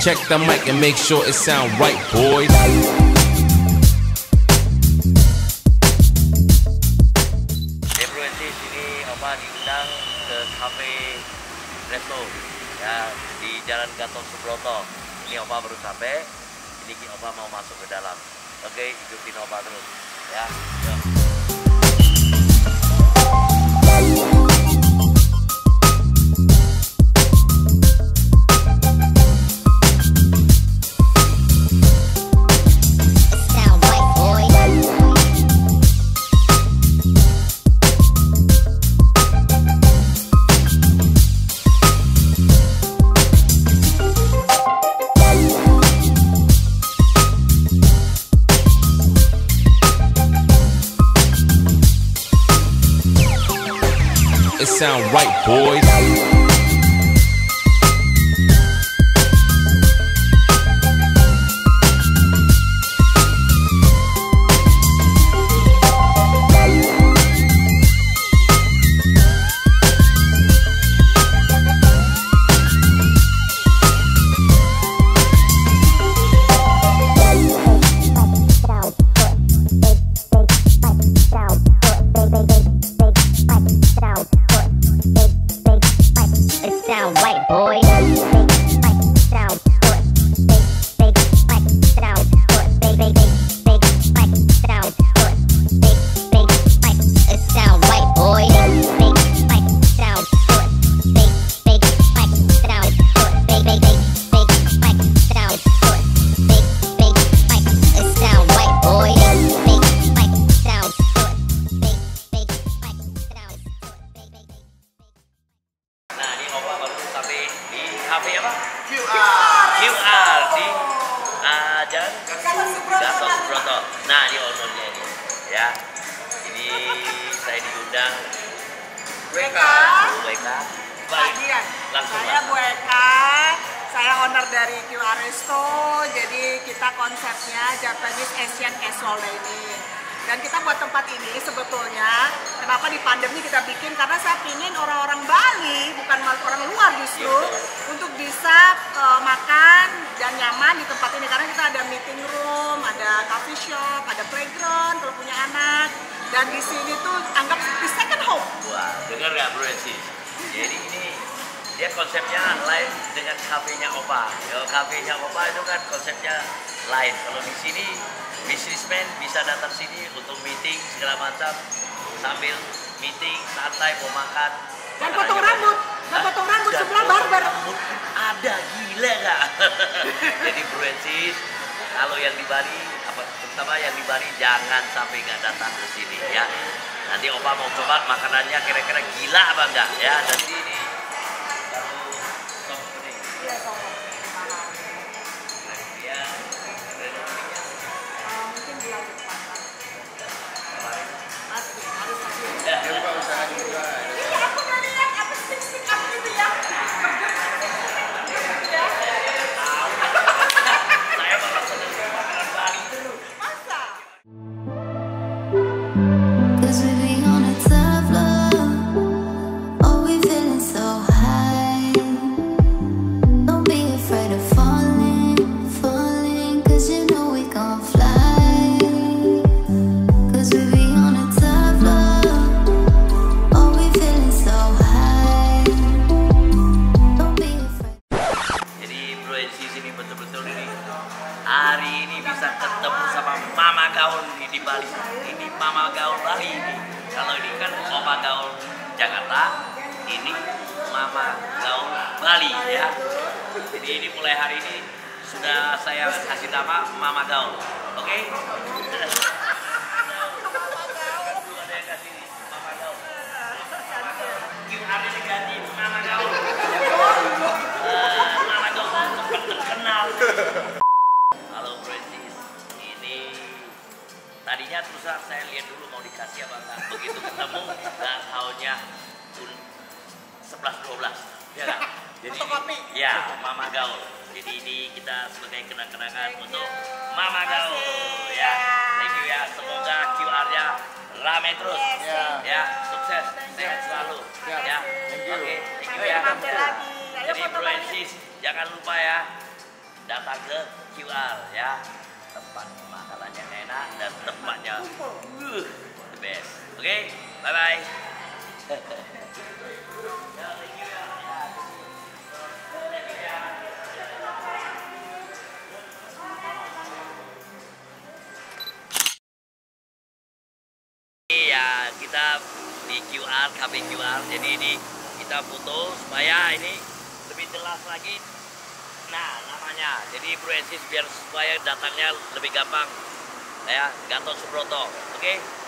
Check the mic and make sure it sound right, boys. Influences ini Opa diundang ke cafe resto ya di Jalan Gatot Subroto. Ini Opa baru sampai. Ini Opa mau masuk ke dalam. Oke, ikutin Opa terus ya. Yuk. It sound right, boys. Cafe apa? QR di Jalan Gatot Subroto. Nah, ini ownernya ini, ya. Ini saya diundang. WK. Langsung. Saya Bu Eka. Saya owner dari QR Resto. Jadi kita konsepnya Japanese Asian Casual Dining. Dan kita buat tempat ini sebetulnya, kenapa di pandemi kita bikin, karena saya ingin orang-orang Bali, bukan orang luar justru, untuk bisa makan dan nyaman di tempat ini. Karena kita ada meeting room, ada coffee shop, ada playground kalau punya anak. Dan di sini tuh anggap di second home. Wah, dengar nggak Bro Ensis? Jadi ini dia konsepnya lain dengan kafenya Opa. Kalau kafenya Opa itu kan konsepnya lain. Kalau di sini businessman bisa datang sini untuk meeting segala macam, sambil meeting santai mau makan dan potong rambut, sebelah barber ada, gila nggak? Jadi Bro Ensis, kalau yang di Bali, terutama yang di Bali, jangan sampai nggak datang ke sini ya. Nanti Opa mau coba makanannya kira-kira gila apa enggak ya. Dan ini sop kuning. Iya, sop. Mungkin bulan depan. Harus ya. Iya, aku udah lihat apa stick up gitu ya. Saya bakal seneng makanan Bali terus. Masa? Hari ini bisa ketemu sama Mama Gaul di Bali. Ini Mama Gaul Bali ini. Kalau ini kan Opa Gaul Jakarta, ini Mama Gaul Bali ya. Jadi ini mulai hari ini sudah saya kasih nama Mama Gaul. Oke? Ada yang kasih Mama Gaul. QR ini ganti Mama Gaul. Mama Gaul tempat terkenal. Tadinya terus saya lihat dulu mau dikasih apa enggak. Begitu ketemu, nggak taunya 11-12. Ya kan? Jadi kopi. Ya, Mama Gaul. Jadi ini kita sebagai kenang-kenangan untuk Mama Gaul. Ya, thank you ya. Semoga QR-nya rame terus. Ya, sukses, sehat selalu. Ya, oke, thank you ya. Jadi Bro Ensis, jangan lupa ya. datang ke QR ya. Tempat makanannya enak dan tempatnya the best. Oke, bye bye. Ya, kita di QR, kami QR, jadi ini kita foto supaya ini lebih jelas lagi. Nah, namanya, jadi Bro Ensis biar supaya datangnya lebih gampang. Ya, Gatot Subroto, oke?